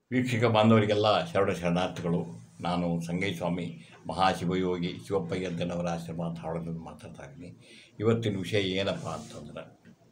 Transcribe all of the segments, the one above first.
ವೀಕ್ಷಕ ಬಾಂಧವರಿಗೆಲ್ಲ ಶರಣಾರ್ಥಿಗಳು. ನಾನು ಸಂಗಯ್ಯಸ್ವಾಮಿ ಮಹಾಶಿವಯೋಗಿ ಶಿವಪ್ಪಯ್ಯದ್ದನವರ ಆಶ್ರಮ ಧಾರವಾಡದಿಂದ ಮಾತಾಡ್ತಾ ಇದ್ದೀನಿ. ಇವತ್ತಿನ ವಿಷಯ ಏನಪ್ಪ ಅಂತಂದ್ರೆ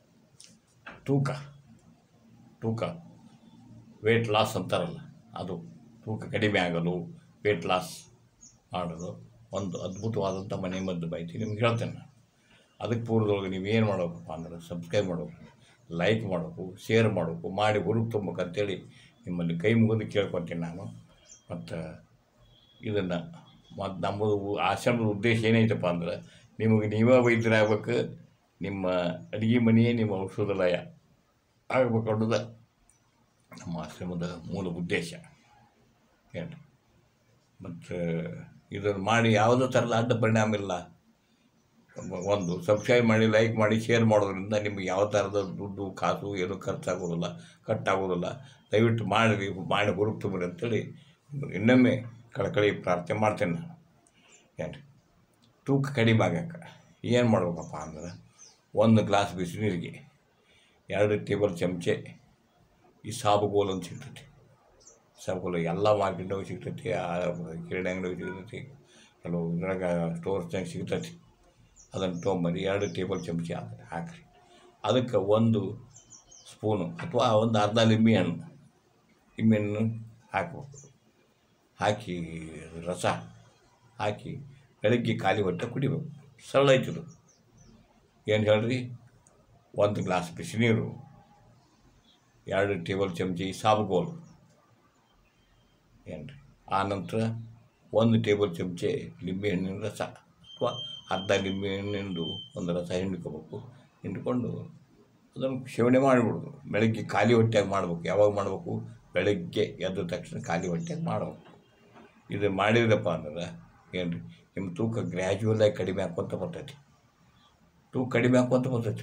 ತೂಕ ವೇಟ್ ಲಾಸ್ ಅಂತಾರಲ್ಲ, ಅದು ತೂಕ ಕಡಿಮೆ ಆಗಲು ವೇಟ್ ಲಾಸ್ ಮಾಡೋದು ಒಂದು ಅದ್ಭುತವಾದಂಥ ಮನೆ ಮದ್ದು ಮಾಹಿತಿ ನಿಮ್ಗೆ ಹೇಳ್ತೇನೆ ನಾನು. ಅದಕ್ಕೆ ಪೂರ್ವದೊಳಗೆ ನೀವೇನು ಮಾಡಬೇಕಪ್ಪ ಅಂದ್ರೆ ಸಬ್ಸ್ಕ್ರೈಬ್ ಮಾಡಬೇಕು, ಲೈಕ್ ಮಾಡಬೇಕು, ಶೇರ್ ಮಾಡಬೇಕು, ಮಾಡಿ ಹುರುಪು ತುಂಬಬೇಕಂತೇಳಿ ನಿಮ್ಮಲ್ಲಿ ಕೈ ಮುಗಿದು ಕೇಳ್ಕೊತೀನಿ ನಾನು. ಮತ್ತು ಇದನ್ನು ನಮ್ಮದು ಆಶ್ರಮದ ಉದ್ದೇಶ ಏನೈತಪ್ಪ ಅಂದ್ರೆ ನಿಮಗೆ ನೀವೇ ವೈದ್ಯರಾಗಬೇಕು, ನಿಮ್ಮ ಅಡುಗೆ ಮನೆಯೇ ನಿಮ್ಮ ಔಷಧಾಲಯ ಆಗಬೇಕು ಅನ್ನೋದು ನಮ್ಮ ಆಶ್ರಮದ ಮೂಲ ಉದ್ದೇಶ ಏನು. ಮತ್ತು ಇದನ್ನು ಮಾಡಿ ಯಾವುದೇ ಥರದ ಅಡ್ಡ ಪರಿಣಾಮ ಇಲ್ಲ. ಒಂದು ಸಬ್ಸ್ಕ್ರೈಬ್ ಮಾಡಿ, ಲೈಕ್ ಮಾಡಿ, ಶೇರ್ ಮಾಡೋದ್ರಿಂದ ನಿಮಗೆ ಯಾವ ಥರದ ದುಡ್ಡು ಕಾಸು ಏನೂ ಖರ್ಚಾಗೋದಿಲ್ಲ, ಕಟ್ಟಾಗೋದಿಲ್ಲ. ದಯವಿಟ್ಟು ಮಾಡಿ ಹುರುಪು ತುಂಬ್ರಿ ಅಂತೇಳಿ ಇನ್ನೊಮ್ಮೆ ಕಳಕಳಿ ಪ್ರಾರ್ಥನೆ ಮಾಡ್ತೇನೆ ನಾನು. ಏನು ತೂಕ ಕಡಿಮೆ ಆಗಕ್ಕೆ ಏನು ಮಾಡ್ಬೇಕಪ್ಪ ಅಂದ್ರೆ 1 ಗ್ಲಾಸ್ ಬಿಸಿನೀರಿಗೆ 2 ಟೇಬಲ್ ಚಮಚೆ ಈ ಸಾಬುಗೋಲು ಅಂತ ಸಿಗ್ತೈತಿ. ಸಾಬುಗೋಲು ಎಲ್ಲ ಮಾರ್ಕೆಟ್ನಾಗ ಸಿಗ್ತೈತಿ, ಕಿರಾಣಿ ಅಂಗಡಿಯಾಗ ಸಿಗ್ತೈತಿ, ಕೆಲವು ಇದ್ರಾಗ ಸ್ಟೋರ್ಸ್ನಾಗ ಸಿಗ್ತೈತಿ. ಅದನ್ನು ತೊಗೊಂಬರಿ 2 ಟೇಬಲ್ ಚಮಚೆ ಹಾಕಿರಿ. ಅದಕ್ಕೆ 1 ಸ್ಪೂನು ಅಥವಾ ಒಂದು ಅರ್ಧ ಲಿಂಬೆಹಣ್ಣು ಹಾಕಬೇಕು. ಹಾಕಿ ರಸ ಹಾಕಿ ಬೆಳಗ್ಗೆ ಖಾಲಿ ಹೊಟ್ಟೆ ಕುಡಿಬೇಕು. ಸರಳ ಐತಿದು. ಏನು ಹೇಳ್ರಿ, 1 ಗ್ಲಾಸ್ ಬಿಸಿನೀರು, 2 ಟೇಬಲ್ ಚಮಚೆ ಸಾಬುಗೋಲು ಏನು ರೀ. ಆನಂತರ 1 ಟೇಬಲ್ ಚಮಚೆ ಲಿಂಬೆಹಣ್ಣಿನ ರಸ ಅಥವಾ ಅರ್ಧ ಲಿಂಬೆಹಣ್ಣಿಂದು ಒಂದು ರಸ ಹಿಂಡ್ಕೋಬೇಕು. ಹಿಂಡ್ಕೊಂಡು ಅದನ್ನು ಸೇವನೆ ಮಾಡಿಬಿಡೋದು. ಬೆಳಗ್ಗೆ ಖಾಲಿ ಹೊಟ್ಟೆಯಾಗಿ ಮಾಡಬೇಕು. ಯಾವಾಗ ಮಾಡಬೇಕು? ಬೆಳಗ್ಗೆ ಎದ್ದ ತಕ್ಷಣ ಖಾಲಿ ಹೊಟ್ಟೆಯಾಗಿ ಮಾಡಬೇಕು. ಇದು ಮಾಡಿದ್ರಪ್ಪ ಅಂದ್ರೆ ಏನು ರೀ, ನಿಮ್ಮ ತೂಕ ಗ್ರ್ಯಾಜುವಲಾಗಿ ಕಡಿಮೆ ಹಾಕ್ಕೊತ ಬರ್ತೈತಿ. ತೂಕ ಕಡಿಮೆ ಹಾಕ್ಕೊತ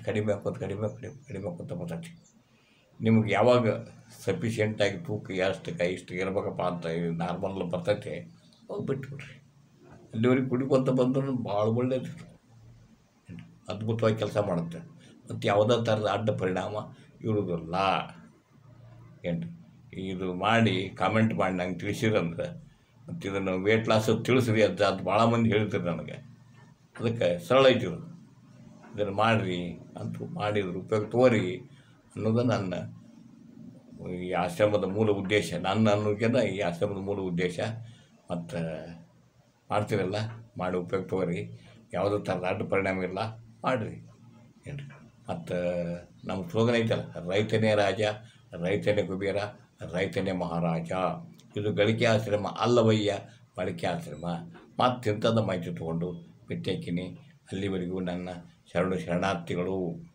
ಬರ್ತೈತಿ. ನಿಮಗೆ ಯಾವಾಗ ಸಫಿಷಿಯೆಂಟಾಗಿ ತೂಕ ಇಷ್ಟು ಇರಬೇಕಪ್ಪ ಅಂತ ನಾರ್ಮಲ್ ಬರ್ತೈತೆ, ಅವಾಗ ಬಿಟ್ಬಿಡ್ರಿ. ಅಲ್ಲಿವರೆಗೆ ಕುಡಿಕೊತ ಬಂದ್ರೂ ಭಾಳ ಒಳ್ಳೇದು, ಅದ್ಭುತವಾಗಿ ಕೆಲಸ ಮಾಡುತ್ತೆ. ಮತ್ತು ಯಾವುದೇ ಥರದ ಅಡ್ಡ ಪರಿಣಾಮ ಇರುವುದಿಲ್ಲ. ಏನು ಇದು ಮಾಡಿ ಕಾಮೆಂಟ್ ಮಾಡಿ ನಂಗೆ ತಿಳಿಸಿರಂದ್ರೆ, ಮತ್ತು ಇದನ್ನು ವೇಟ್ ಲಾಸ್ ತಿಳಿಸ್ರಿ ಅಂತ ಅದು ಭಾಳ ಮಂದಿ ಹೇಳ್ತಾರೆ ನನಗೆ. ಅದಕ್ಕೆ ಸರಳ ಐತಿರು, ಇದನ್ನು ಮಾಡಿರಿ ಅಂತೂ ಮಾಡಿದ್ರು ಉಪಯೋಗ ತೋರಿ ಅನ್ನೋದು ನನ್ನ ಈ ಆಶ್ರಮದ ಮೂಲ ಉದ್ದೇಶ. ನನ್ನ ಅನ್ನೋದಕ್ಕಿಂತ ಈ ಆಶ್ರಮದ ಮೂಲ ಉದ್ದೇಶ. ಮತ್ತು ಮಾಡ್ತೀರಲ್ಲ, ಮಾಡಿ ಉಪಯೋಗ ತಗೋರಿ. ಯಾವುದೇ ಥರದ ಅಡ್ಡ ಪರಿಣಾಮ ಇಲ್ಲ, ಮಾಡಿರಿ ಏನು. ಮತ್ತು ನಮ್ಮ ಸ್ಲೋಗನ್ ಐತಲ್ಲ, ರೈತನೇ ರಾಜ, ರೈತನೇ ಕುಬೇರ, ರೈತನೇ ಮಹಾರಾಜ. ಇದು ಗಳಿಕೆ ಆಶ್ರಮ ಅಲ್ಲವಯ್ಯ, ಬಳಕೆ ಆಶ್ರಮ. ಮತ್ತು ಇಂಥದ್ದು ಮಾಹಿತಿ ತೊಗೊಂಡು ಭೇಟಿ ಹಾಕಿನಿ. ಅಲ್ಲಿವರೆಗೂ ನನ್ನ ಶರಣಾರ್ಥಿಗಳು.